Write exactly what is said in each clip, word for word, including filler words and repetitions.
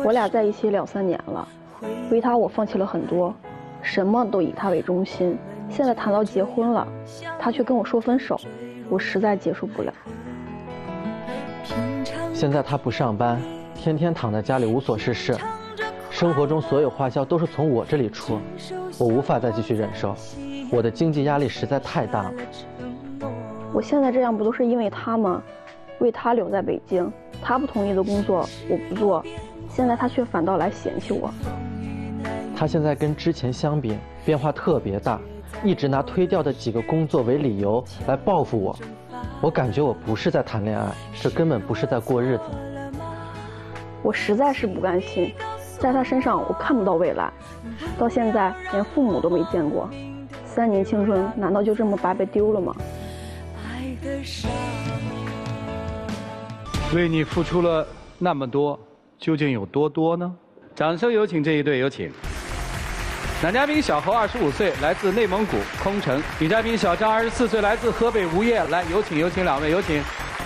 我俩在一起两三年了，为他我放弃了很多，什么都以他为中心。现在谈到结婚了，他却跟我说分手，我实在接受不了。 现在他不上班，天天躺在家里无所事事，生活中所有花销都是从我这里出，我无法再继续忍受，我的经济压力实在太大了。 我现在这样不都是因为他吗？为他留在北京，他不同意的工作我不做，现在他却反倒来嫌弃我。 他现在跟之前相比变化特别大，一直拿推掉的几个工作为理由来报复我，我感觉我不是在谈恋爱，这根本不是在过日子。 我实在是不甘心，在他身上我看不到未来，到现在连父母都没见过，三年青春难道就这么白白丢了吗？ 为你付出了那么多，究竟有多多呢？掌声有请这一对，有请。男嘉宾小侯二十五岁，来自内蒙古空城；女嘉宾小张二十四岁，来自河北吴掖。来，有请有请两位，有请。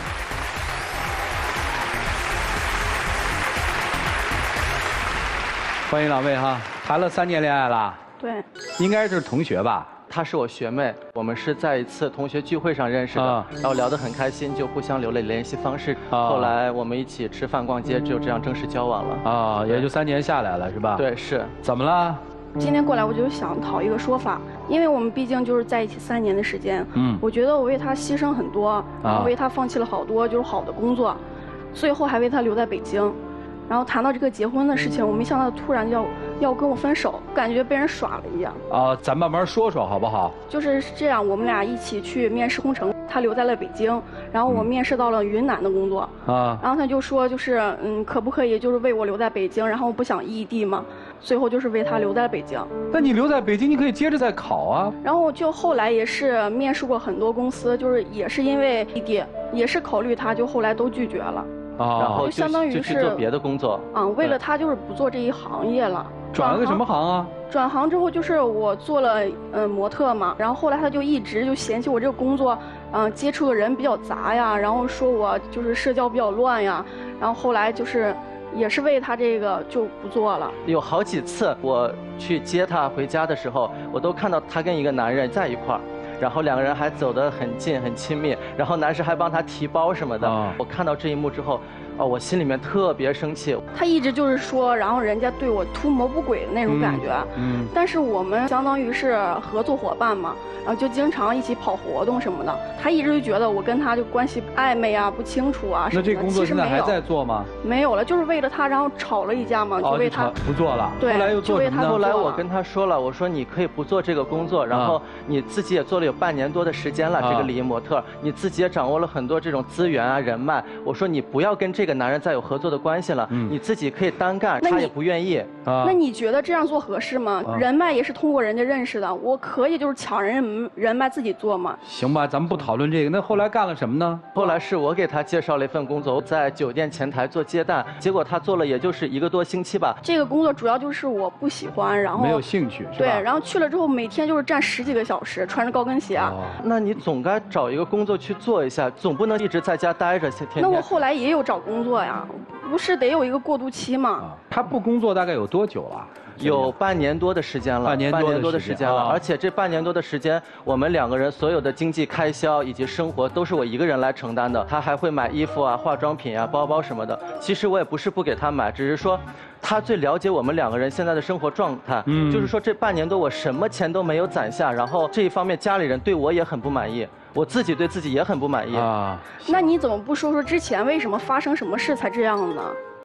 欢迎两位哈，谈了三年恋爱了。 对， 应该是同学吧？ 她是我学妹，我们是在一次同学聚会上认识的，啊、然后聊得很开心，就互相留了联系方式。啊、后来我们一起吃饭、逛街，就这样正式交往了。 啊，也就三年下来了，是吧？ 对，是。 怎么了？ 今天过来我就想讨一个说法，因为我们毕竟就是在一起三年的时间，嗯，我觉得我为他牺牲很多，然后为他放弃了好多就是好的工作，最后还为他留在北京。然后谈到这个结婚的事情，我没想到突然要要跟我分手，感觉被人耍了一样。 啊，咱慢慢说说好不好？ 就是这样，我们俩一起去面试空乘，他留在了北京，然后我面试到了云南的工作。啊，然后他就说，就是嗯，可不可以就是为我留在北京，然后不想异地嘛，最后就是为他留在北京。 那你留在北京，你可以接着再考啊。 然后就后来也是面试过很多公司，就是也是因为异地，也是考虑他，就后来都拒绝了。 啊，然后就相当于是去做别的工作。 嗯，为了他就是不做这一行业了。 转了个什么行啊？ 转行之后就是我做了嗯模特嘛，然后后来他就一直就嫌弃我这个工作，嗯接触的人比较杂呀，然后说我就是社交比较乱呀，然后后来就是也是为他这个就不做了。 有好几次我去接他回家的时候，我都看到他跟一个男人在一块儿。然后两个人还走得很近很亲密，然后男士还帮他提包什么的。哦、我看到这一幕之后，哦，我心里面特别生气。 他一直就是说，然后人家对我图谋不轨的那种感觉。嗯。嗯但是我们相当于是合作伙伴嘛，然后就经常一起跑活动什么的。他一直就觉得我跟他就关系暧昧啊，不清楚啊什么的。 那这工作现在还在做吗？ 没有了，就是为了他，然后吵了一架嘛，就为他、 哦、不做了。 对。 后来又做什么呢？ 后来我跟他说了，我说你可以不做这个工作，然后你自己也做了有半年多的时间了，这个礼仪模特，你自己也掌握了很多这种资源啊人脉。我说你不要跟这个男人再有合作的关系了，嗯、你自己可以单干，他也不愿意。 啊、那你觉得这样做合适吗？啊、人脉也是通过人家认识的，我可以就是抢人人脉自己做吗？ 行吧，咱们不讨论这个。那后来干了什么呢？ 后来是我给他介绍了一份工作，在酒店前台做接待，结果他做了也就是一个多星期吧。 这个工作主要就是我不喜欢，然后没有兴趣，是吧？ 对，然后去了之后每天就是站十几个小时，穿着高跟鞋。哦、 那你总该找一个工作去做一下，总不能一直在家待着天天。 那我后来也有找工作呀，不是得有一个过渡期吗？ 啊、他不工作大概有多久了？ 有半年多的时间了， 半年多的时间了，而且这半年多的时间，我们两个人所有的经济开销以及生活都是我一个人来承担的。他还会买衣服啊、化妆品啊、包包什么的。其实我也不是不给他买，只是说，他最了解我们两个人现在的生活状态。嗯，就是说这半年多我什么钱都没有攒下，然后这一方面家里人对我也很不满意，我自己对自己也很不满意啊。 那你怎么不说说之前为什么发生什么事才这样呢？